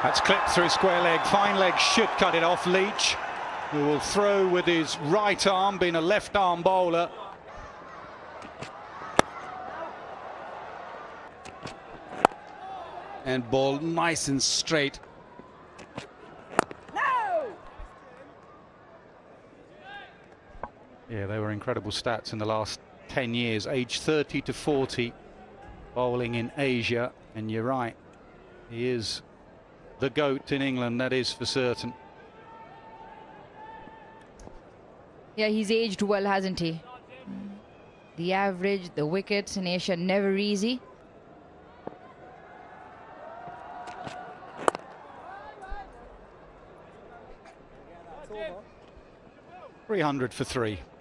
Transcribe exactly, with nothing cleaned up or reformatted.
That's clipped through square leg. Fine leg should cut it off. Leach, who will throw with his right arm, being a left arm bowler. And ball nice and straight. No! Yeah, they were incredible stats in the last ten years. Age thirty to forty, bowling in Asia. And you're right, he is the GOAT in England, that is for certain. Yeah, he's aged well, hasn't he? The average, the wickets in Asia, never easy. three hundred for three.